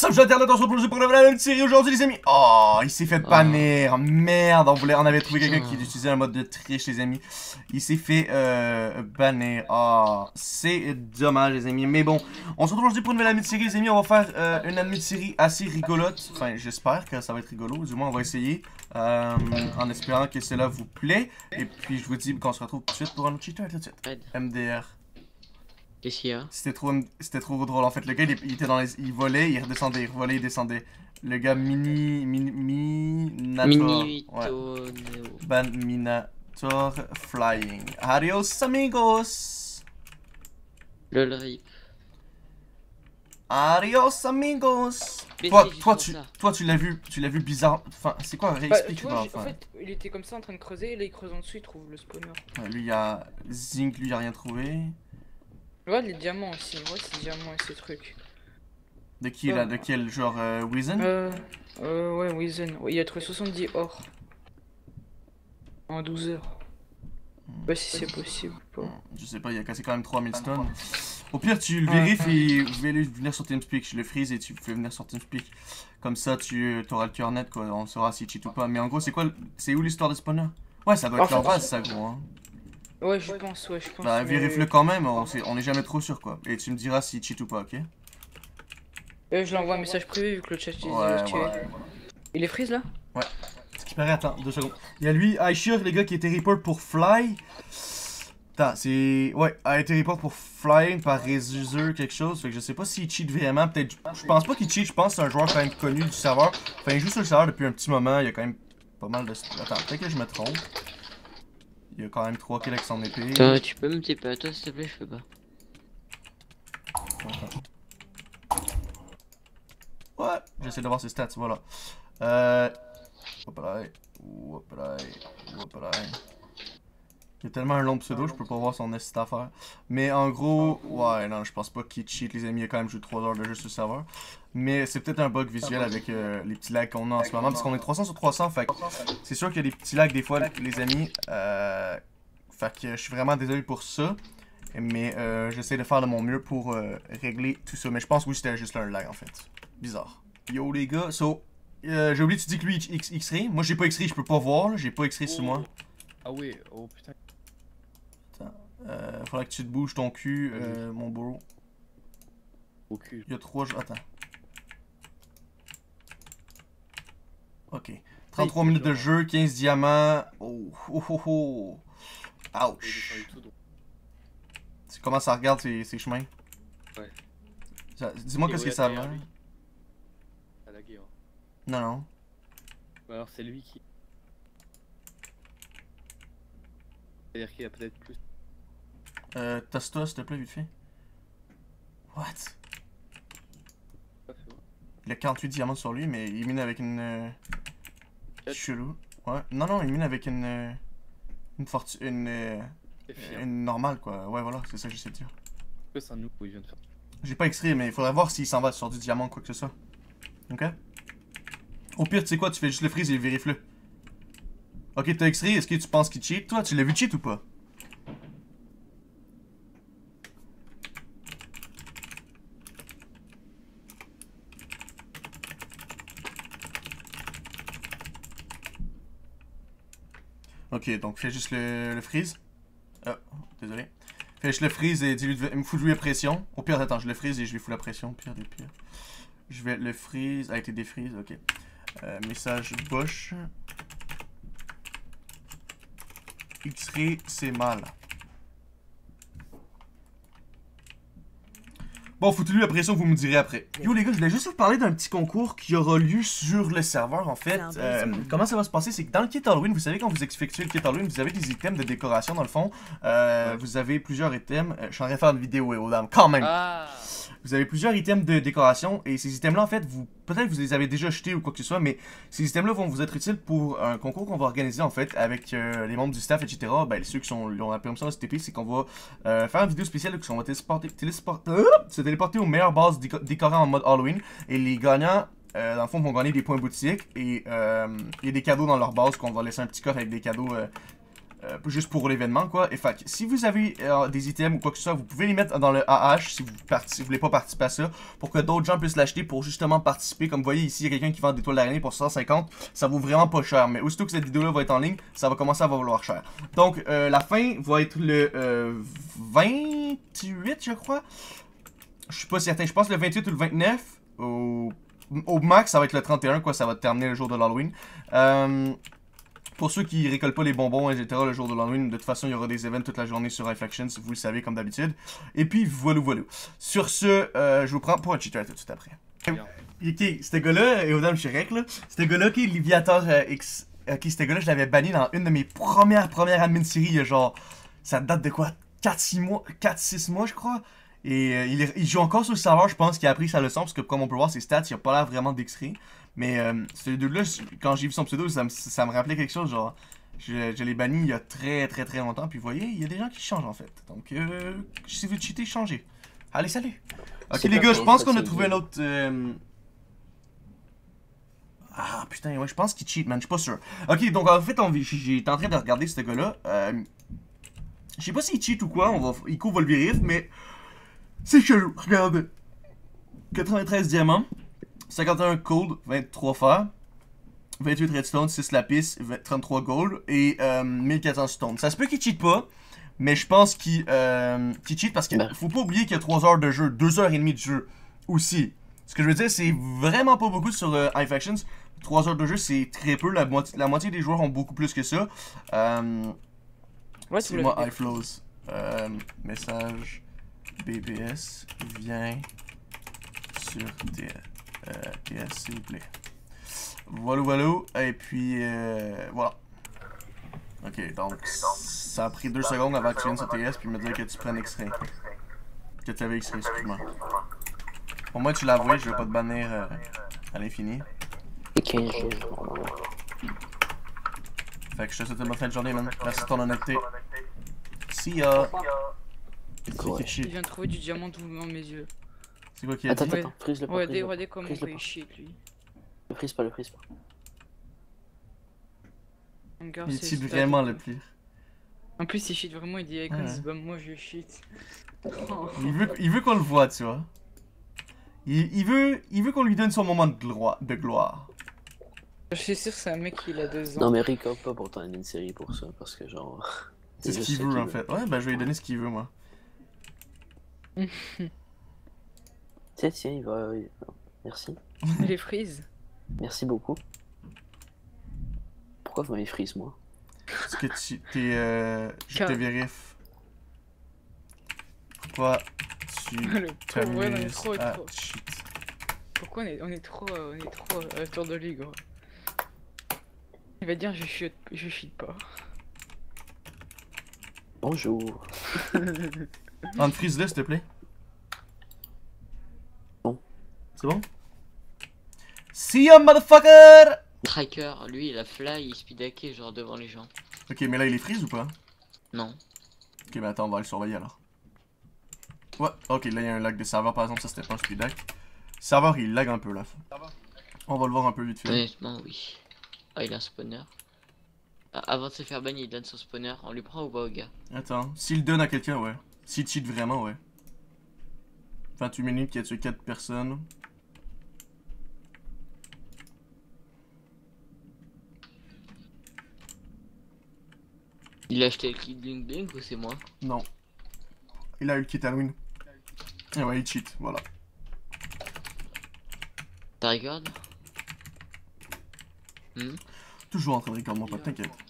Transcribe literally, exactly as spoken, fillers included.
What's up, je Internet, on se retrouve pour une nouvelle série aujourd'hui, les amis. Oh, il s'est fait bannir. Merde, on, voulait, on avait trouvé quelqu'un qui utilisait un mode de triche, les amis. Il s'est fait euh, bannir. Oh, c'est dommage, les amis. Mais bon, on se retrouve aujourd'hui pour une nouvelle amie de série, les amis. On va faire euh, une amie de série assez rigolote. Enfin, j'espère que ça va être rigolo. Du moins, on va essayer. Euh, en espérant que cela vous plaît. Et puis, je vous dis qu'on se retrouve tout de suite pour un autre cheater, tout de suite. M D R. Qu'est-ce qu'il y a? C'était trop, c'était trop drôle en fait. Le gars il, il était dans les, il volait, il redescendait, il revolait, il descendait. Le gars mini, mini, minator. Mini ouais. Ban Minator Flying. Adios amigos. Le rip. Adios amigos. Mais Toi, si, toi, tu, toi tu l'as vu, tu l'as vu bizarre. Enfin, c'est quoi? Réexplique bah, moi. En fait, il était comme ça en train de creuser, et là il creuse en dessous, il trouve le spawner. Ouais, lui il y a Zinc, lui il a rien trouvé. Ouais, les diamants aussi, ouais, ces diamants et ces trucs. De qui là? De quel genre euh, Wizen? Euh. Euh, ouais, Wizen. Ouais, il a trouvé soixante-dix or. En douze heures. Bah, si c'est possible ou pas. Je sais pas, il a cassé quand même trois mille stones. Au pire, tu le vérifies et vous pouvez venir sur TeamSpeak. Je le freeze et tu fais venir sur TeamSpeak. Comme ça, tu auras le cœur net, quoi. On saura si cheat ou pas. Mais en gros, c'est quoi? C'est où l'histoire de spawner? Ouais, ça doit être En leur fait, base, ça, gros. Hein. Ouais, je pense, ouais, je pense. Bah, mais... vérifie-le quand même. On, est, on est jamais trop sûr, quoi. Et tu me diras si cheat ou pas, ok? Euh, je l'envoie un message privé vu que le chat est ouais, désactivé. ouais, ouais. Il est freeze là? Ouais. Ce qui paraît, attends, deux secondes. Il y a lui, Aishir, les gars, qui était report pour Fly. Attends, c'est... Ouais, a été report pour Flying par Rezuser quelque chose. Fait que je sais pas s'il cheat vraiment. Peut-être... Je pense pas qu'il cheat, je pense que c'est un joueur quand même connu du serveur. Enfin, il joue sur le serveur depuis un petit moment. Il y a quand même pas mal de... Attends, peut-être que je me trompe. Il y a quand même trois kills avec son épée. Attends, tu peux me taper à toi s'il te plaît, je peux pas. Ouais, j'essaie de voir ses stats, voilà. Euh... Hop là, hop là, hop là. Il y a tellement un long pseudo, je peux pas voir son esti affaire. Mais en gros, ouais, non, je pense pas qu'il cheat, les amis. Il a quand même joué trois heures de jeu sur le serveur. Mais c'est peut-être un bug visuel avec euh, les petits lags qu'on a en ce moment. Parce qu'on est trois cents sur trois cents, fait que c'est sûr qu'il y a des petits lags des fois, les amis. Euh... Fait que je suis vraiment désolé pour ça. Mais euh, j'essaie de faire de mon mieux pour euh, régler tout ça. Mais je pense que oui, c'était juste un lag en fait. Bizarre. Yo les gars, so, euh, j'ai oublié, tu dis que lui il X-ray. Moi j'ai pas X-ray, je peux pas voir, j'ai pas X-ray sur moi. Ah oui, oh putain. Attends, euh, faudrait que tu te bouges ton cul, euh, mon bro. Au cul. Il y a trois... Attends. Ok. trente-trois minutes de jeu, quinze diamants. Oh, oh, oh, oh. Ouch. Comment ça regarde ces, ces chemins? Ouais. Dis-moi qu'est-ce que ça va. À la guerre. Non, non. Bah alors c'est lui qui... C'est-à-dire qu'il y a peut-être plus... Euh, Tosta, s'il te plaît, vite fait. What? Il a quarante-huit diamants sur lui, mais il mine avec une... Euh... Chelou. Ouais. Non, non, il mine avec une... Euh... Une fortune... Une... Euh... Une normale, quoi. Ouais, voilà, c'est ça que j'essaie de dire. C'est un noob où il vient de faire. J'ai pas extrait, mais il faudrait voir s'il s'en va sur du diamant, quoi que ce soit. Ok? Au pire, tu sais quoi, tu fais juste le freeze et vérifie-le. Ok, t'as extrait, est-ce que tu penses qu'il cheat? Toi, tu l'as vu cheat ou pas? Ok, donc fais juste le, le freeze. Ah, désolé. Fais juste le freeze et dis-lui de me foutre lui la pression. Au pire, attends, je le freeze et je lui fous la pression. Pire des pires. Je vais le freeze. A été défreeze, ok. Euh, message Bosch. X-ray, c'est mal. Bon, foutez-lui la pression, vous me direz après. Yo les gars, je voulais juste vous parler d'un petit concours qui aura lieu sur le serveur en fait. Euh, comment ça va se passer? C'est que dans le kit Halloween, vous savez quand vous effectuez le kit Halloween, vous avez des items de décoration dans le fond. Euh, ouais. Vous avez plusieurs items. Euh, je suis en train de faire une vidéo, aux dames, quand même. Ah. Vous avez plusieurs items de décoration et ces items-là, en fait, vous peut-être vous les avez déjà achetés ou quoi que ce soit, mais ces items-là vont vous être utiles pour un concours qu'on va organiser en fait avec euh, les membres du staff, et cetera. Ben, ceux qui sont, ont la permission de S T P, c'est qu'on va euh, faire une vidéo spéciale où on va téléporter, téléporter, euh, se téléporter aux meilleures bases déco décorées en mode Halloween et les gagnants. Euh, dans le fond, vont gagner des points boutique et il euh, y a des cadeaux dans leur base qu'on va laisser un petit coffre avec des cadeaux euh, Euh, juste pour l'événement, quoi. Et fait que si vous avez euh, des items ou quoi que ce soit, vous pouvez les mettre dans le A H si vous si vous voulez pas participer à ça, pour que d'autres gens puissent l'acheter pour justement participer. Comme vous voyez ici, il y a quelqu'un qui vend des toiles d'araignée pour cent cinquante, ça vaut vraiment pas cher. Mais aussitôt que cette vidéo-là va être en ligne, ça va commencer à valoir cher. Donc, euh, la fin va être le euh, vingt-huit, je crois. Je suis pas certain, je pense le vingt-huit ou le vingt-neuf. Au, au max, ça va être le trente et un, quoi, ça va terminer le jour de l'Halloween. Euh... Pour ceux qui récoltent pas les bonbons, et cetera, le jour de l'Halloween, de toute façon, il y aura des events toute la journée sur iFactions, vous le savez, comme d'habitude. Et puis, voilà, voilà. Sur ce, euh, je vous prends pour un cheater tout de suite après. Ok, ce gars-là, Eodam Chirec, là, ce gars-là, ok, Liviator euh, X. Ok, ce gars-là, je l'avais banni dans une de mes premières, premières admin séries, il y a genre, ça date de quoi, quatre six mois, quatre six mois, je crois. Et euh, il, est, il joue encore sur le serveur, je pense qu'il a appris sa leçon, parce que comme on peut voir ses stats, il a pas l'air vraiment d'X-ray. Mais euh, ce dude-là, quand j'ai vu son pseudo, ça me, ça me rappelait quelque chose, genre, je, je l'ai banni il y a très très très longtemps, puis vous voyez, il y a des gens qui changent en fait. Donc, euh, si vous cheatez, changez. Allez, salut! Ok les gars, je pense qu'on a trouvé un autre... Euh... Ah putain, ouais, je pense qu'il cheat, man, je suis pas sûr. Ok, donc en fait, j'étais en train de regarder ce gars-là. Euh, je sais pas s'il cheat ou quoi, on va, il couvre le vérif, mais... C'est chelou, regarde. quatre-vingt-treize diamants. cinquante et un gold, vingt-trois fer, vingt-huit redstone, six lapis, trente-trois gold et euh, mille quatre cents stone. Ça se peut qu'il cheat pas, mais je pense qu'il euh, qu cheat parce qu'il faut pas oublier qu'il y a trois heures de jeu, deux heures et demie de jeu aussi. Ce que je veux dire, c'est vraiment pas beaucoup sur euh, iFactions. trois heures de jeu, c'est très peu. La moitié, la moitié des joueurs ont beaucoup plus que ça. Euh, ouais, c'est moi, iFlows. Euh, message B P S, viens sur T S. Euh, T S s'il vous plaît. Voilà, voilà. Et puis, euh, voilà. Ok, donc, ça a pris deux secondes avant que tu viennes sur T S puis me dire que tu prennes X-Ray. Que tu avais X-Ray, excuse-moi. Pour moi, tu l'as avoué, je vais pas te bannir euh, à l'infini. quinze jours. Fait que je te souhaite une bonne fin de journée, man. Merci de ton honnêteté. See ya. C'est Ouais. qui cheat? Il vient de trouver du diamant tout devant mes yeux. C'est quoi qui a Attends, dit? attends, attends, freeze le pas. Ouais, freeze le pas. regardez comment Freeze le il pas. cheat lui. Le freeze pas, le freeze pas. Regarde, Il c'est cheat stats. vraiment le pire. En plus, il cheat vraiment, il dit Icons, Ouais. bah moi je cheat. Oh. Il veut, il veut qu'on le voit, tu vois. Il, il veut, il veut qu'on lui donne son moment de gloire. De gloire. Je suis sûr que c'est un mec qui a deux ans. Non, mais Rico, pas pour ton une série pour ça, parce que genre. C'est ce juste qu'il ça veut, en fait. Ouais, ben je vais lui donner ce qu'il veut, moi. Tiens, tiens, il va. il- Merci. Les frises. Merci beaucoup. Pourquoi vous m'avez freeze, moi? Parce que tu t'es. Euh, je Car- te vérifie. Pourquoi tu Le pauvre, ouais, on est t'amuses trop, à trop. cheat? Pourquoi on est, on est trop, euh, on est trop euh, à la tour de lui, gros. Il va dire je chute, je chute pas. Bonjour. Unfreeze-le, s'il te plaît. Bon. C'est bon? See ya, motherfucker! Tracker, lui, il a fly, il speed hacké genre devant les gens. Ok, mais là, il est freeze ou pas? Non. Ok, mais attends, on va le surveiller alors. Ouais, ok, là, il y a un lag de serveur, par exemple, ça c'était pas un speed hack. Serveur, il lag un peu, là. On va le voir un peu vite fait. Honnêtement, oui. Ah, il a un spawner. Ah, avant de se faire bannir, il donne son spawner. On lui prend ou pas au gars? Attends, s'il donne à quelqu'un, ouais. S'il cheat vraiment, ouais. vingt-huit minutes, qui a tué quatre personnes. Il a acheté le kit Blink Blink ou c'est moi? Non. Il a eu le kit Halloween. Et ouais, il cheat, voilà. T'as regarde? Hmm? Toujours en train de regarder mon pote, t'inquiète.